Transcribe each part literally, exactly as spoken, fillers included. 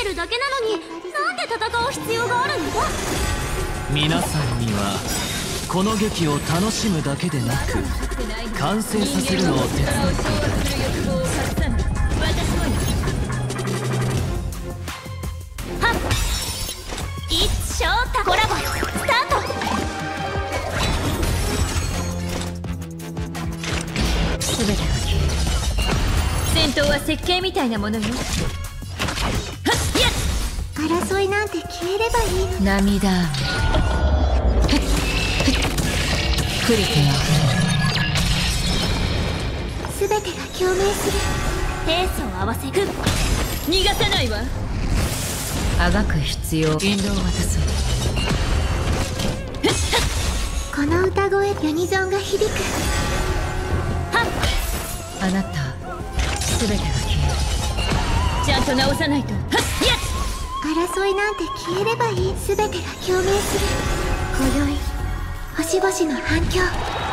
るだけなのに、なんで戦う必要があるの？ 皆さんにはこの劇を楽しむだけでなく完成させるのを手伝っていただきたい。 はっ、一ショータコラボスタート。 全てが消える。戦闘は設計みたいなものよ。はっ、やっ、 争いなんて消えればいいの。 涙雨クリティすべてが共鳴する。ペースを合わせる。 逃がさないわ。あがく必要。引導を渡そう。 この歌声、ユニゾンが響く。はっ、 あなた全てが消える。ちゃんと直さないと。はっ、やっ、 争いなんて消えればいい。すべてが共鳴する。今宵星々の反響。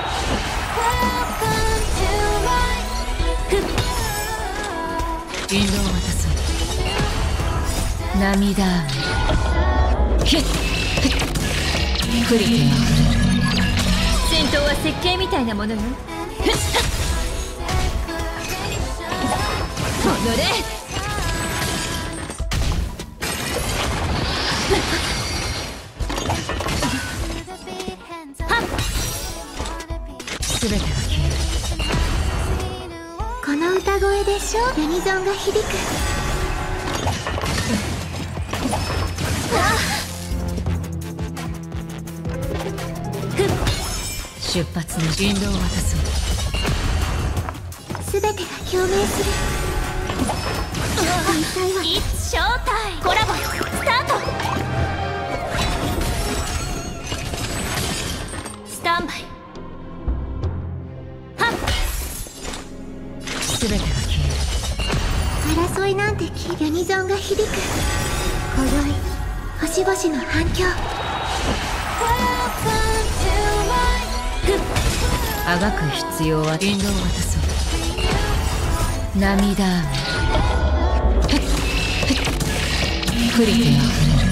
引導を渡そう。涙雨ヒックリティ戦闘は設計みたいなものよ。踊れ。全てが消える。 この歌声でしょ。ユニゾンが響く。 出発の引導を渡そう。 すべてが共鳴する。一ショータイムコラボスタート。スタンバイ。はっ、 全てが消える。 争いなんて消え、ユニゾンが響く。今宵星々の反響。 あがく必要は引導を渡そう。涙雨クリティ